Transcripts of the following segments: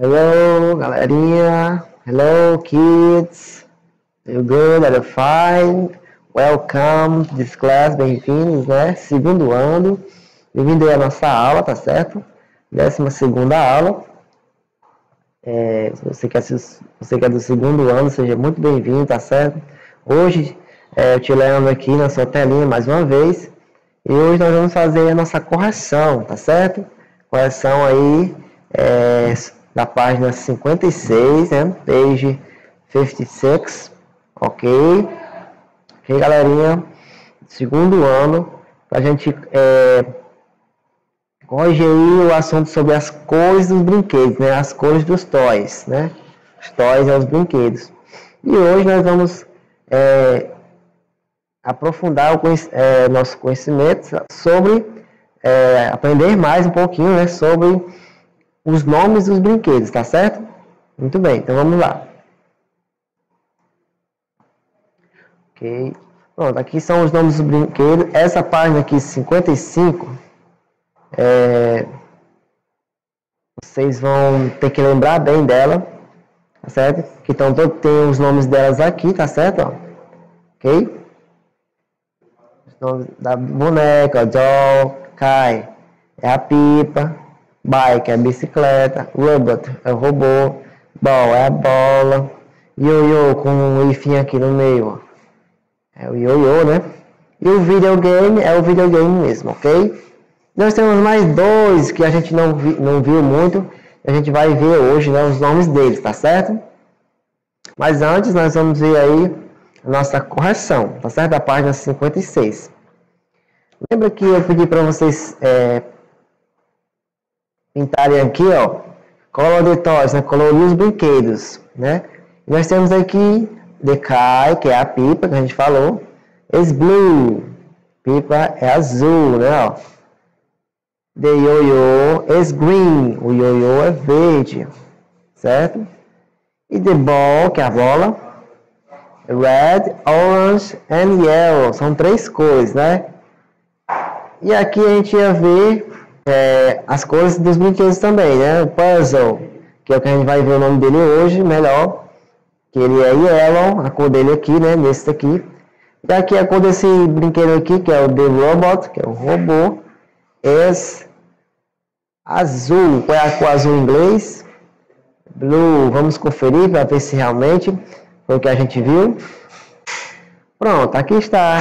Hello, galerinha. Hello, kids. Are you good? Are you fine? Welcome to this class. Bem-vindos, né? Segundo ano. Bem-vindo aí à nossa aula, tá certo? 12ª aula. Se você que é do segundo ano, seja muito bem-vindo, tá certo? Hoje, eu te lendo aqui na sua telinha mais uma vez. E hoje nós vamos fazer a nossa correção, tá certo? Correção aí, da página 56, né? Page 56, ok? Ok, galerinha? Segundo ano, pra gente corrigir aí o assunto sobre as cores dos brinquedos, né? As cores dos toys, né? Os toys é os brinquedos. E hoje nós vamos aprofundar nosso conhecimento sobre, aprender mais um pouquinho, né? Sobre os nomes dos brinquedos, tá certo? Muito bem, então vamos lá. Ok. Pronto, aqui são os nomes dos brinquedos. Essa página aqui, 55, vocês vão ter que lembrar bem dela, tá certo? Que então tem os nomes delas aqui, tá certo? Ó. Ok? Os nomes da boneca, doll, Kai, é a pipa. Bike é a bicicleta, robot é o robô, ball é a bola, yo-yo com um ifinho aqui no meio, ó. É o yo-yo, né? E o videogame é o videogame mesmo, ok? Nós temos mais dois que a gente não viu muito, a gente vai ver hoje, né, os nomes deles, tá certo? Mas antes nós vamos ver aí a nossa correção, tá certo? Da página 56. Lembra que eu pedi para vocês pintarem aqui, ó, color the toys, né, colorir os brinquedos, né? E nós temos aqui the kite, que é a pipa que a gente falou, is blue, pipa é azul, né, ó. The yo-yo is green, o yo-yo é verde, certo? E the ball, que é a bola, red, orange and yellow, são três cores, né? E aqui a gente ia ver as cores dos brinquedos também, né? O puzzle, que é o que a gente vai ver o nome dele hoje, melhor. Que ele é yellow, a cor dele aqui, né? Nesse daqui. E aqui a cor desse brinquedo aqui, que é o the robot, que é o robô, é azul. Qual é a cor azul em inglês? Blue. Vamos conferir para ver se realmente foi o que a gente viu. Pronto, aqui está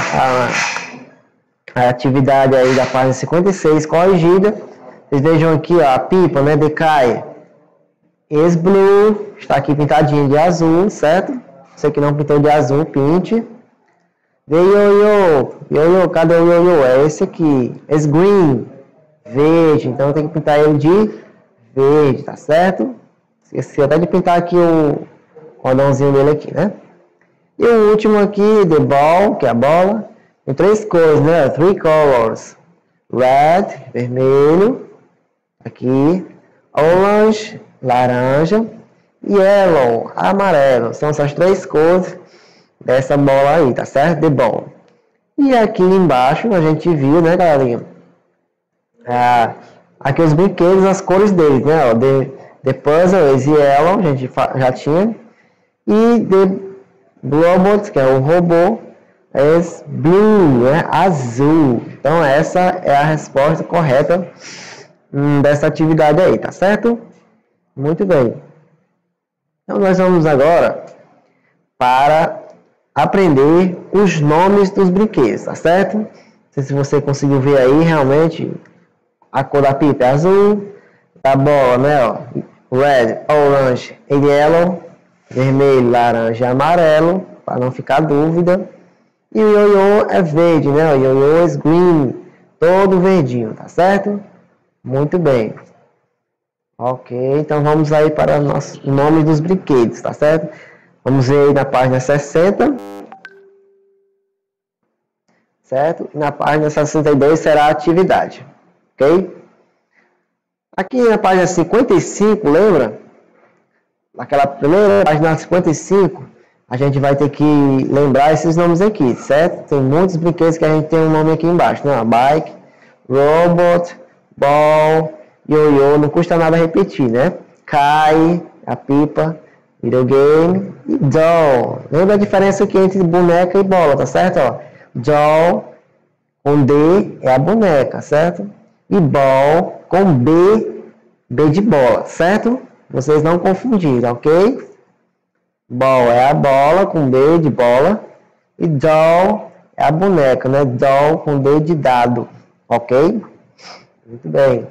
a atividade aí da página 56 corrigida. Vocês vejam aqui, ó, a pipa, né, de Kai is blue, está aqui pintadinho de azul, certo? Você que não pintou de azul, pinte. The yo-yo, cadê o yo-yo? É esse aqui, is green, verde, então tem que pintar ele de verde, tá certo? Esqueci até de pintar aqui o cordãozinho dele aqui, né? E o último aqui, the ball, que é a bola, tem três cores, né? Three colors. Red, vermelho. Aqui. Orange, laranja. Yellow, amarelo. São essas três cores dessa bola aí, tá certo? The ball. E aqui embaixo a gente viu, né, galerinha? Aqui os brinquedos, as cores deles, né? The puzzle is yellow, a gente já tinha. E the robot, que é o robô, is blue, né? Azul. Então essa é a resposta correta dessa atividade aí, tá certo? Muito bem. Então nós vamos agora para aprender os nomes dos brinquedos, tá certo? Não sei se você conseguiu ver aí realmente a cor da pipa é azul, da bola, né? Ó, red, orange e yellow, vermelho, laranja e amarelo, para não ficar dúvida. E o yo-yo é verde, né? O yo-yo is green, todo verdinho, tá certo? Muito bem. Ok, então vamos aí para o nosso nome dos brinquedos, tá certo? Vamos ver aí na página 60. Certo? E na página 62 será a atividade. Ok? Aqui na página 55, lembra? Naquela primeira página 55, a gente vai ter que lembrar esses nomes aqui, certo? Tem muitos brinquedos que a gente tem um nome aqui embaixo, né? Bike, robot, ball, yo-yo, não custa nada repetir, né? kite, a pipa, videogame e doll. Lembra a diferença aqui entre boneca e bola, tá certo? Ó, doll com D é a boneca, certo? E ball com B de bola, certo? Vocês não confundiram, ok? Ball é a bola com B de bola e doll é a boneca, né? Doll com D de dado, ok? Muito bem.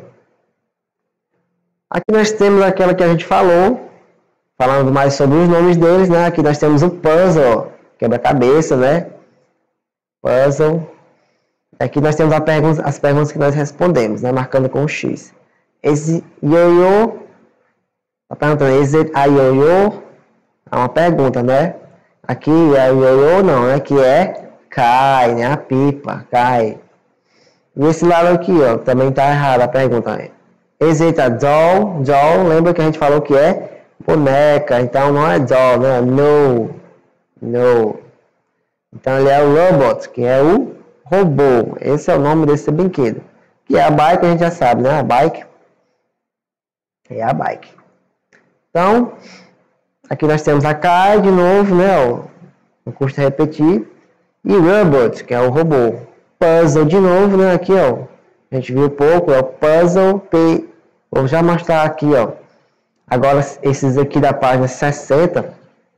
Aqui nós temos aquela que a gente falou, falando mais sobre os nomes deles, né? Aqui nós temos o puzzle, quebra-cabeça, né? Puzzle. Aqui nós temos as perguntas que nós respondemos, né? Marcando com o X. Esse yo-yo, tá perguntando, is it a yo-yo? É uma pergunta, né? Aqui é yo-yo não, né? Que é cai, né? A pipa, cai. E esse lado aqui, ó, também tá errado a pergunta. Is it a doll? Doll, lembra que a gente falou que é boneca, então não é doll, né? No. Então ele é o robot, que é o robô. Esse é o nome desse brinquedo. Que é a bike, a gente já sabe, né? A bike. É a bike. Então, aqui nós temos a Kai de novo, né? Ó, não custa repetir. E robot, que é o robô. Puzzle de novo, né? Aqui, ó. A gente viu pouco, é o puzzle P. Vou já mostrar aqui, ó. Agora, esses aqui da página 60,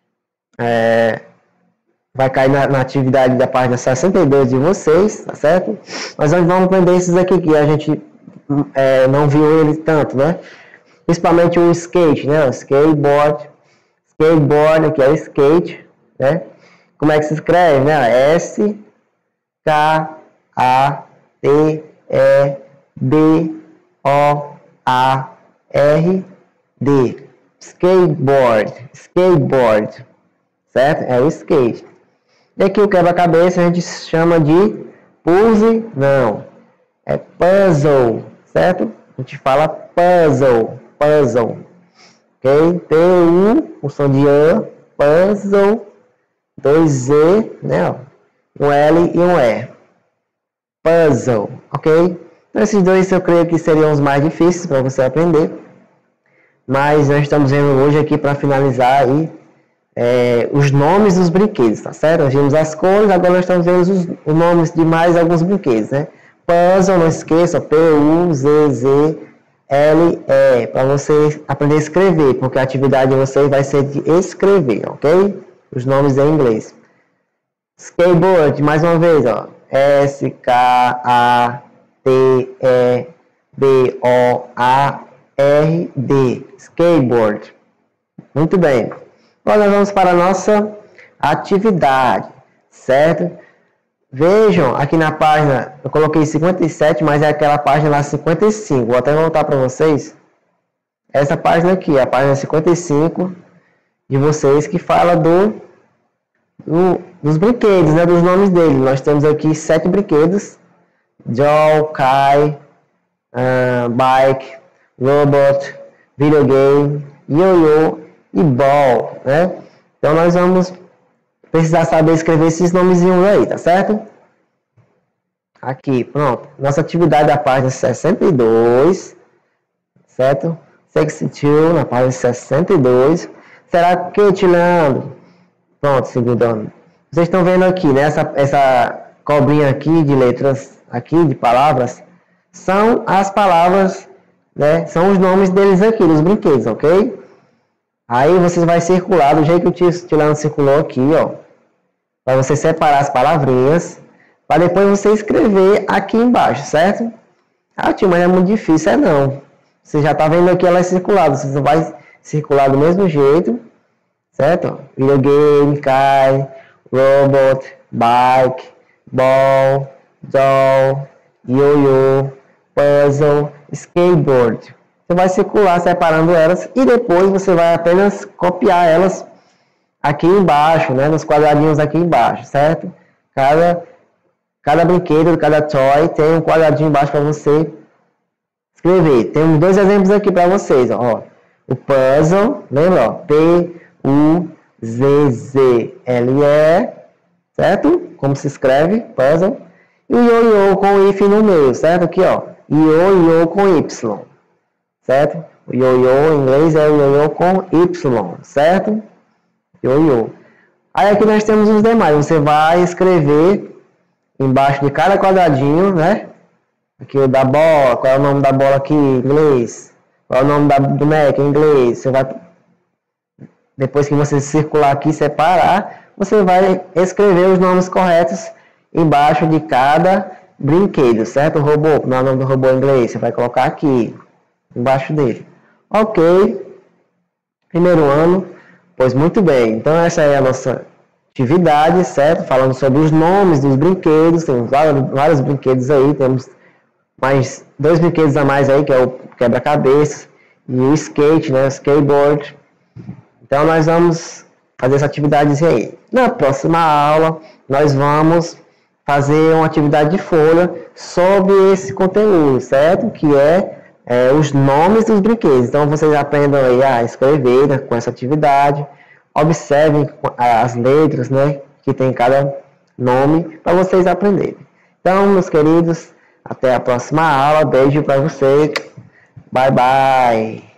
vai cair na atividade da página 62 de vocês, tá certo? Mas nós vamos aprender esses aqui que a gente não viu ele tanto, né? Principalmente o skate, né? O skateboard, que é o skate, né? Como é que se escreve, né? S-K-A-T-E-B-O-A-R-D. Skateboard, certo? É o skate. E aqui o quebra-cabeça a gente chama de puzzle, não, é puzzle, certo? A gente fala puzzle, ok? P-U, o som de A, puzzle, 2 Z, né? Um L e um E, puzzle, ok? Então, esses dois eu creio que seriam os mais difíceis para você aprender, mas nós estamos vendo hoje aqui para finalizar aí os nomes dos brinquedos, tá certo? Nós vimos as cores, agora nós estamos vendo os nomes de mais alguns brinquedos, né? Puzzle, não esqueça, P-U-Z-Z-L-E, para você aprender a escrever, porque a atividade de vocês vai ser de escrever, ok? Os nomes em inglês. Skateboard, mais uma vez, ó. S-K-A-T-E-B-O-A-R-D. Skateboard. Muito bem. Agora nós vamos para a nossa atividade, certo? Vejam, aqui na página, eu coloquei 57, mas é aquela página lá 55. Vou até voltar para vocês. Essa página aqui, a página 55 de vocês, que fala dos brinquedos, né? Dos nomes deles. Nós temos aqui 7 brinquedos. Doll, Kai, bike, robot, videogame, yo-yo e ball, né? Então nós vamos precisar saber escrever esses nomezinhos aí, tá certo? Aqui, pronto. Nossa atividade da página 62, certo? 62, na página 62. Será que, Leandro? Pronto, segundando. Vocês estão vendo aqui, né? Essa cobrinha aqui de letras, aqui de palavras, são as palavras, né? São os nomes deles aqui, dos brinquedos, ok? Aí você vai circular do jeito que o Tilano circulou aqui, ó. Para você separar as palavrinhas, para depois você escrever aqui embaixo, certo? Ah, tio, mas é muito difícil, não. Você já está vendo aqui elas circuladas, você vai circular do mesmo jeito, certo? Videogame, Kai, robot, bike, ball, doll, yo-yo, puzzle, skateboard. Você vai circular separando elas e depois você vai apenas copiar elas aqui embaixo, né? Nos quadradinhos aqui embaixo, certo? Cada brinquedo, cada toy tem um quadradinho embaixo para você escrever. Temos 2 exemplos aqui para vocês, ó. O puzzle, lembra? Ó, P-U-Z-Z-L-E, certo? Como se escreve, puzzle. E o yo-yo com hífen no meio, certo? Aqui, ó. Yo-yo com Y. Certo? O ioiô em inglês é o ioiô com Y, certo? Ioiô. Aí aqui nós temos os demais. Você vai escrever embaixo de cada quadradinho, né? Aqui o da bola, qual é o nome da bola aqui em inglês? Qual é o nome do Mac em inglês? Você vai, depois que você circular aqui e separar, você vai escrever os nomes corretos embaixo de cada brinquedo, certo? O robô, como é o nome do robô em inglês? Você vai colocar aqui, embaixo dele. Ok. Primeiro ano. Pois muito bem. Então essa é a nossa atividade, certo? Falando sobre os nomes dos brinquedos. Tem vários brinquedos aí. Temos mais 2 brinquedos a mais aí, que é o quebra-cabeça e o skate, né? O skateboard. Então nós vamos fazer essa atividade aí. Na próxima aula, nós vamos fazer uma atividade de folha sobre esse conteúdo, certo? Que é os nomes dos brinquedos. Então vocês aprendam aí a escrever, né, com essa atividade. Observem as letras, né, que tem cada nome para vocês aprenderem. Então, meus queridos, até a próxima aula. Beijo para vocês. Bye, bye.